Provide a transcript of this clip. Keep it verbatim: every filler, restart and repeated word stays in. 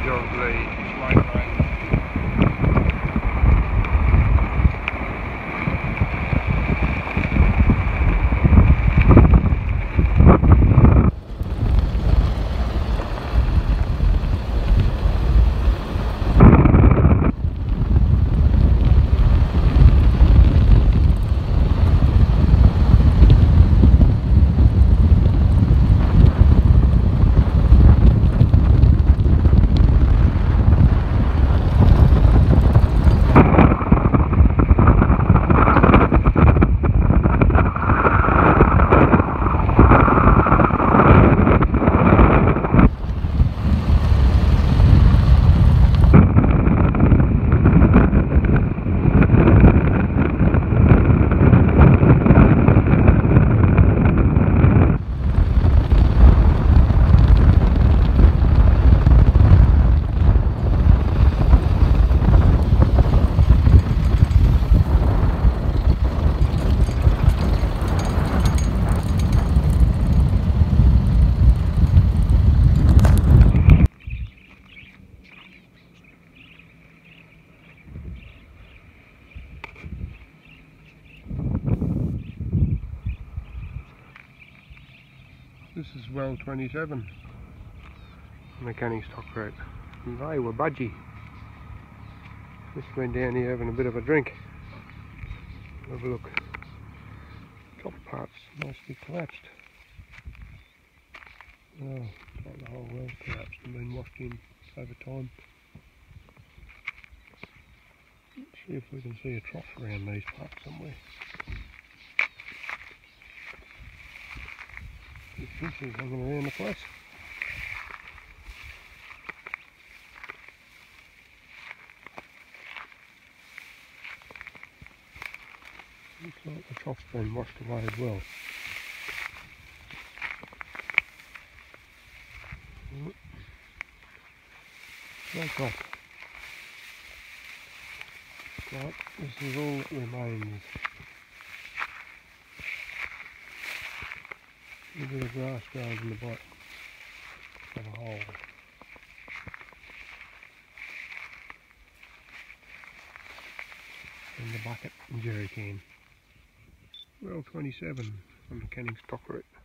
of the slate rain. This is well twenty-seven on the Canning Stock Road, and they were budgie. Just went down here having a bit of a drink. Have a look. Top part's mostly collapsed. Oh, like the whole well's collapsed and been washed in over time. Let's see if we can see a trough around these parts somewhere. There's finches hanging around the place. Looks like the trough's been washed away as well. No trough. Right, this is all that remains. A bit of grass grows in the bottom of a hole. And the bucket and jerry can. Well twenty-seven on the Canning Stock Route.